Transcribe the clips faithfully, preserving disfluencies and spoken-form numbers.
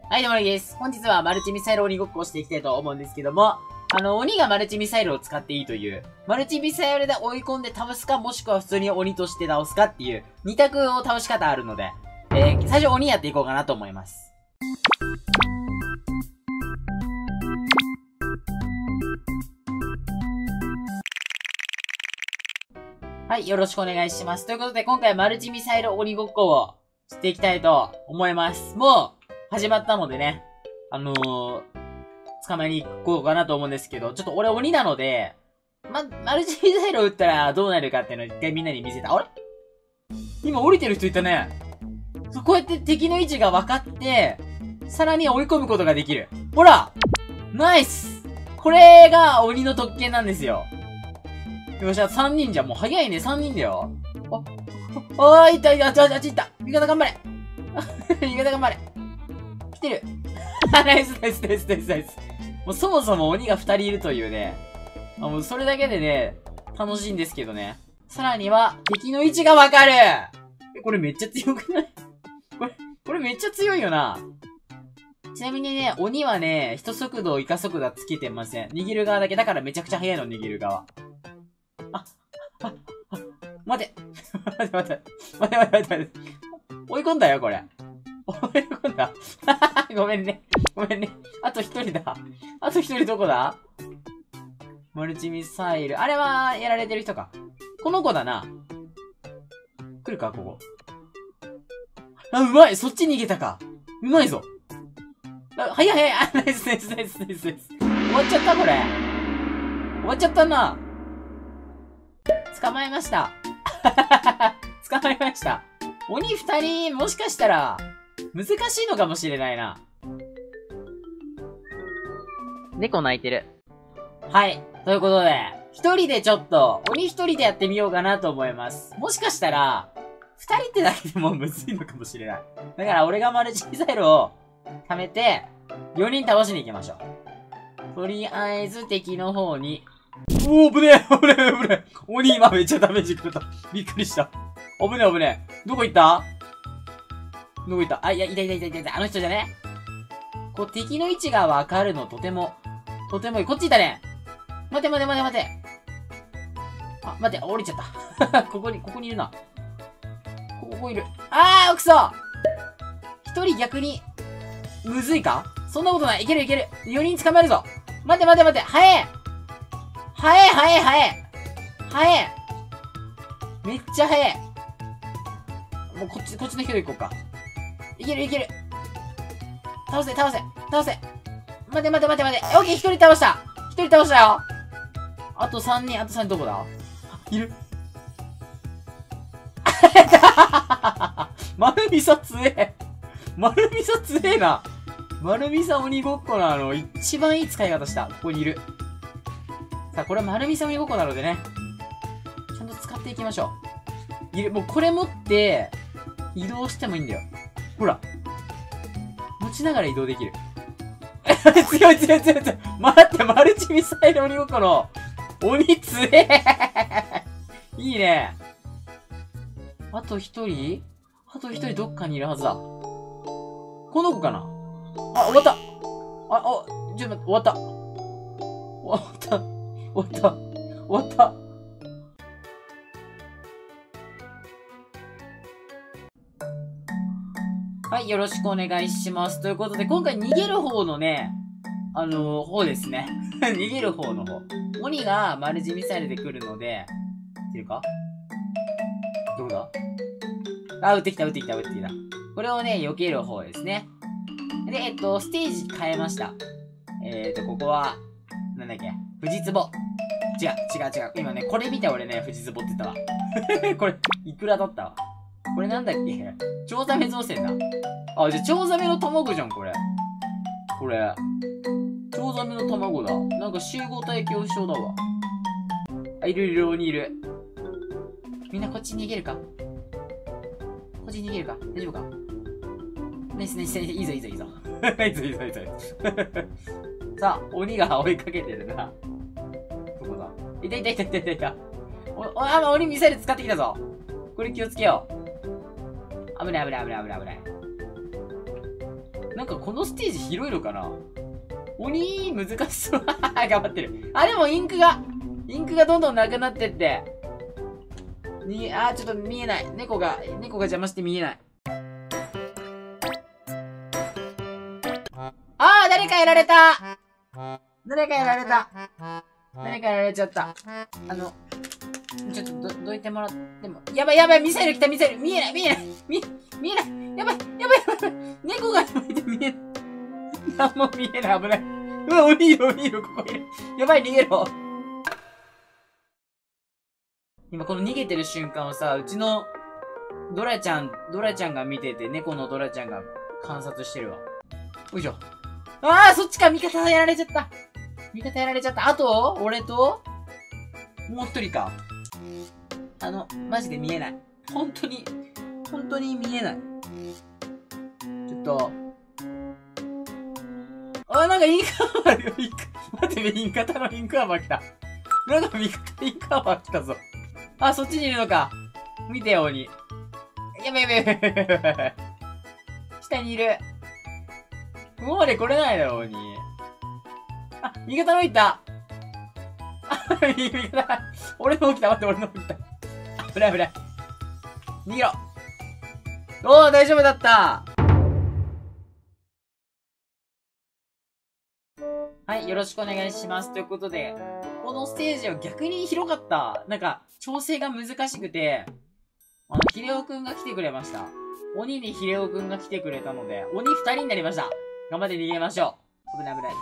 はい、どうもです。本日はマルチミサイル鬼ごっこをしていきたいと思うんですけども、あの、鬼がマルチミサイルを使っていいという、マルチミサイルで追い込んで倒すか、もしくは普通に鬼として倒すかっていう、二択を倒し方あるので、えー、最初鬼やっていこうかなと思います。はい、よろしくお願いします。ということで、今回はマルチミサイル鬼ごっこをしていきたいと思います。もう、始まったのでね、あのー、捕まえに行こうかなと思うんですけど、ちょっと俺鬼なので、ま、マルチミサイルを撃ったらどうなるかっていうのを一回みんなに見せた。あれ今降りてる人いたね。そう、こうやって敵の位置が分かって、さらに追い込むことができる。ほらナイスこれが鬼の特権なんですよ。よっしゃ、さんにんじゃん。もう早いね、さんにんだよ。あ、あー、いったいった、あっちあっちいった。味方頑張れ味方頑張れ来てるナイスナイスナイスナイスナイス。もうそもそも鬼がふたりいるというね。あ、もうそれだけでね、楽しいんですけどね。さらには、敵の位置がわかるえ、これめっちゃ強くないこれ、これめっちゃ強いよな。ちなみにね、鬼はね、一速度、イカ速度はつけてません。握る側だけ。だからめちゃくちゃ速いの、握る側。あ、あ、あ、待て待て待て。待て待て待て待て。追い込んだよ、これ。追い込んだごめんね。ごめんね。あと一人だ。あと一人どこだ？マルチミサイル。あれは、やられてる人か。この子だな。来るか、ここ。あ、うまい！そっち逃げたか。うまいぞ。あ、早い早い。あ、ナイスナイスナイスナイスナイス。終わっちゃった、これ。終わっちゃったな。捕まえました。捕まえました。鬼二人、もしかしたら、難しいのかもしれないな。猫泣いてる。はい。ということで、一人でちょっと、鬼一人でやってみようかなと思います。もしかしたら、二人ってだけでもむずいのかもしれない。だから俺がマルチミサイルを貯めて、よにん倒しに行きましょう。とりあえず敵の方に、おー、危ねえ危ねえ危ねえ鬼今めっちゃダメージ食った。びっくりした。危ねえ危ねえ。どこ行ったどこ行ったあ、いや、いたいたいたいたいた。あの人じゃねこう、敵の位置がわかるのとても、とてもいい。こっちいたね。待て待て待て待て。あ、待て、降りちゃった。ここに、ここにいるな。ここいる。あー、くそ一人逆に、むずいかそんなことない。いけるいける。よにん捕まえるぞ。待て待て待て。早え早え早え早え早えめっちゃ早えもうこっち、こっちの人で行こうか。いけるいける。倒せ倒せ倒せ。待て待て待て待て。オッケー、一人倒した。一人倒したよ。あとさんにん、あとさんにんどこだいる丸みそ強え。丸みそ強えな。丸みそ鬼ごっこのあの、一番いい使い方した。ここにいる。さあ、これは丸みそ鬼ごっこなのでね。ちゃんと使っていきましょう。いる。もうこれ持って、移動してもいいんだよ。ほら。持ちながら移動できる。強い強い強い強い。待って、マルチミサイル鬼ごっこの、鬼強えいいね。あと一人あと一人どっかにいるはずだ。この子かなあ、終わった。あ、あ、ちょっと待って、終わった。終わった。終わった。終わった。はい、よろしくお願いします。ということで、今回逃げる方のね、あのー、方ですね。逃げる方の方。鬼がマルチミサイルで来るので、いけるかどこだあ、撃ってきた、撃ってきた、撃ってきた。これをね、避ける方ですね。で、えっと、ステージ変えました。えっと、ここは、なんだっけ富士壺。違う、違う、違う。今ね、これ見て俺ね、富士壺って言ったわ。これ、いくらだったわ。これなんだっけチョウザメ造船だ。あ、じゃあ、チョウザメの卵じゃん、これ。これ。チョウザメの卵だ。なんか集合体恐怖症だわ。あ、いるいる、鬼いる。みんなこっち逃げるかこっち逃げるか大丈夫かナイスナイスナイス。いいぞいいぞいいぞ。いいぞいいぞいいぞ。さあ、鬼が追いかけてるな。どこだいたいたいたいたいたいた。お、お、あ、鬼ミサイル使ってきたぞ。これ気をつけよう。危ない危ない危ない危ない危ない。 なんかこのステージ広いのかな。鬼、難しそう。頑張ってる。あ、でもインクが、インクがどんどんなくなってって。に、あー、ちょっと見えない。猫が、猫が邪魔して見えない。あー、誰かやられた。誰かやられた。誰かやられちゃった。あの、ちょっとど、どいてもらっても。やばいやばい、ミサイル来た、ミサイル。見えない、見えない。見、見えない。やばい、やばい、やばい。猫がやばいて見えない。なんも見えない、危ない。うわ、鬼いる、鬼いる、ここいる。やばい、逃げろ。今この逃げてる瞬間をさ、うちのドラちゃん、ドラちゃんが見てて、猫のドラちゃんが観察してるわ。よいしょ。ああ、そっちか、味方やられちゃった。味方やられちゃった。あと、俺と、もう一人か。あの、マジで見えない。本当に、本当に見えない。ちょっと。あ、なんかインクアワーよ、インク。待って、味方のインクアワー来た。なんか味方インクアワー来たぞ。あ、そっちにいるのか。見てよ、鬼。やべやべやべやべやべ。下にいる。ここまで来れないだろ、鬼。あ、味方のいた。あ、味方。俺の起きた。待って、俺の起きた。危ない危ない。逃げろ。おー、大丈夫だった。はい、よろしくお願いします。ということで、このステージは逆に広かった。なんか、調整が難しくて、あの、ヒレオくんが来てくれました。鬼にヒレオくんが来てくれたので、鬼二人になりました。頑張って逃げましょう。危ない危ない。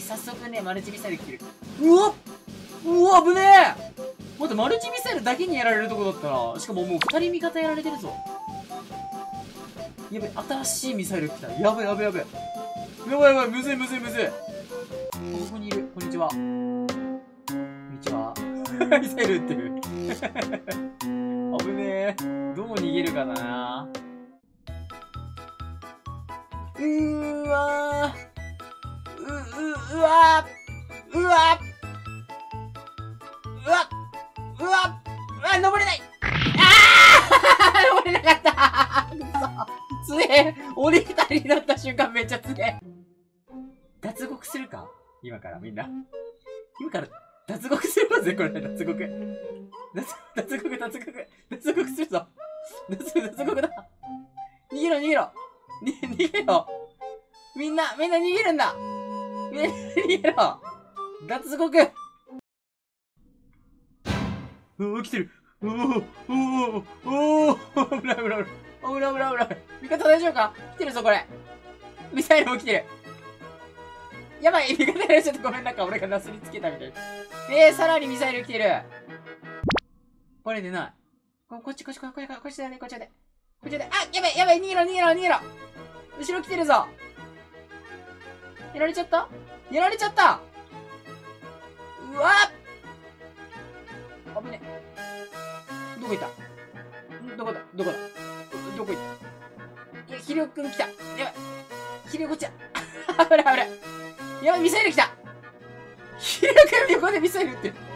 早速ね、マルチミサイル来てる。うわうわ危ねえ待って、マルチミサイルだけにやられるとこだったな。しかももう二人味方やられてるぞ。やべ、新しいミサイル来た。やばいやばいやばい。やばいやばい、むずいむずいむずい。ここにいる。こんにちは。こんにちは。ミサイル撃ってる。危ねえ。どう逃げるかな。うーわー。う、う、うわー。うわー。うわうわうわ登れない。あー登れなかったくそ。つえ鬼二人になった瞬間めっちゃつえ。脱獄するか今からみんな。今から脱獄するぜ、これ。脱獄。脱、脱獄、脱獄。脱獄するぞ。脱、脱獄だ。逃げろ、逃げろ。に、逃げろ。みんな、みんな逃げるんだ。みんな逃げろ。脱獄。うお、来てる。おお、おお、おお、危ない危ない危ない。危ない危ない危ない。味方大丈夫か？来てるぞ、これ。ミサイルも来てる。やばい、味方やられちゃってごめん、なんか俺がなすりつけたみたい。えー、さらにミサイル来てる。これでない。こ、こっち、こっち、こっち、こっちだね、こっちだね。こっちだね。あ、やばい、やばい、逃げろ、逃げろ、逃げろ。後ろ来てるぞ。やられちゃったやられちゃったうわっ危ね。どこ行ったどこだどこだどこ行ったいや、ヒレオくん来た。やばい。ヒレオこっちだ。危ない危ない。やばい、ミサイル来た。ヒレオくん横でミサイル撃ってる。